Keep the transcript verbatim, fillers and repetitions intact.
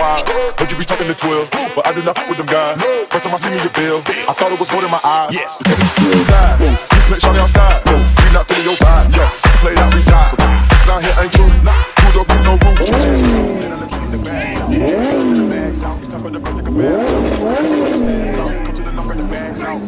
wide. Heard you be talking to twelve, but I do not fuck with them guys. First time I see me, you feel. I thought it was gold in my eyes. Yes. You click shawty outside. We not feeling your vibe. Yo, you played out, retired. Down here ain't true. Two door, no roof. The bags out. It's time for the bro, take a bag. Come to the knock, got the bags out.